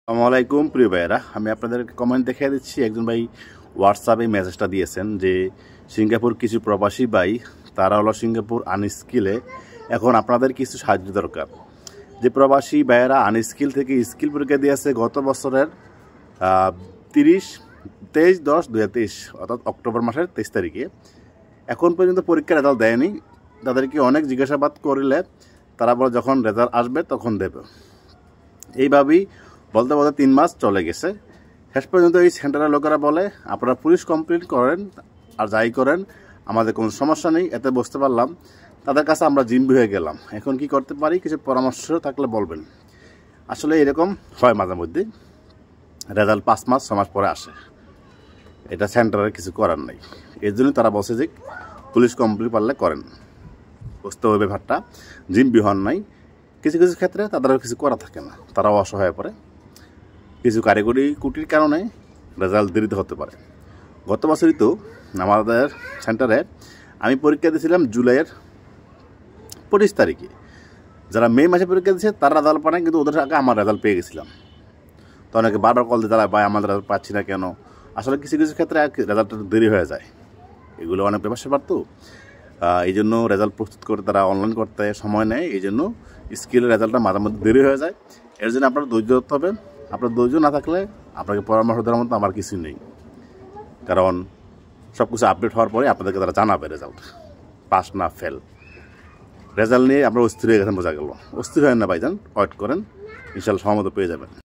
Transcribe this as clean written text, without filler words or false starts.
আসসালামু আলাইকুম প্রিয় ভাইয়েরা, আমি আপনাদের কমেন্ট দেখিয়ে দিচ্ছি। একজন ভাই হোয়াটসঅ্যাপে মেসেজটা দিয়েছেন যে সিঙ্গাপুর কিছু প্রবাসী ভাই তারা হলো সিঙ্গাপুর আনস্কিলে, এখন আপনাদের কিছু সাহায্য দরকার। যে প্রবাসী ভাইয়েরা আনস্কিল থেকে স্কিল পরীক্ষা দিয়েছে গত বছরের 23/10/2023 অর্থাৎ অক্টোবর মাসের 23 তারিখে, এখন পর্যন্ত পরীক্ষার রেজাল্ট দেয়নি। তাদেরকে অনেক জিজ্ঞাসাবাদ করলে তারা বলে যখন রেজাল্ট আসবে তখন দেবে। এইভাবেই বলতে বলতে 3 মাস চলে গেছে। শেষ পর্যন্ত এই সেন্টারের লোকেরা বলে আপনারা পুলিশ কমপ্লেন করেন আর যাই করেন আমাদের কোনো সমস্যা নেই। এতে বুঝতে পারলাম তাদের কাছে আমরা জিম্বি হয়ে গেলাম। এখন কি করতে পারি, কিছু পরামর্শ থাকলে বলবেন। আসলে এরকম হয় মাঝে মধ্যে, রেজাল্ট 5 মাস 6 মাস পরে আসে, এটা সেন্টারের কিছু করার নেই। এর জন্য তারা বলছে যে পুলিশ কমপ্লেন পারলে করেন। বুঝতে হবে ব্যাপারটা, জিম্বি হন নাই। কিছু কিছু ক্ষেত্রে তাদেরও কিছু করা থাকে না, তারাও অসহায় পড়ে। কিছু কারিগরি কুটির কারণে রেজাল্ট দেরিতে হতে পারে। গত বছরই তো আমাদের সেন্টারে আমি পরীক্ষা দিয়েছিলাম জুলাইয়ের 25 তারিখে। যারা মে মাসে পরীক্ষা দিয়েছে তারা রেজাল্ট পায়, কিন্তু ওদের আগে আমার রেজাল্ট পেয়ে গেছিলাম। তো অনেকে বারবার কল দিয়ে তারা ভাই আমাদের রেজাল্ট পাচ্ছি না কেন। আসলে কিছু কিছু ক্ষেত্রে রেজাল্টটা দেরি হয়ে যায়, এগুলো অনেক ব্যাপার তো। এই জন্য রেজাল্ট প্রস্তুত করে তারা অনলাইন করতে সময় নেয়, এই জন্য স্কিলের রেজাল্টটা মাঝে মধ্যে দেরি হয়ে যায়। এর জন্য আপনার ধৈর্য ধরতে হবে। আপনার ধৈর্য না থাকলে আপনাকে পরামর্শ দেওয়ার মতো আমার কিছুই নেই, কারণ সব কিছু আপডেট হওয়ার পরে আপনাদেরকে তারা জানাবে রেজাল্ট পাস না ফেল। রেজাল্ট নিয়ে আপনার অস্থির হয়ে গেছেন, বোঝা গেল। অস্থির হয় না ভাইজান, ওয়েট করেন, ইনশাল্লাহ সময় মতো পেয়ে যাবেন।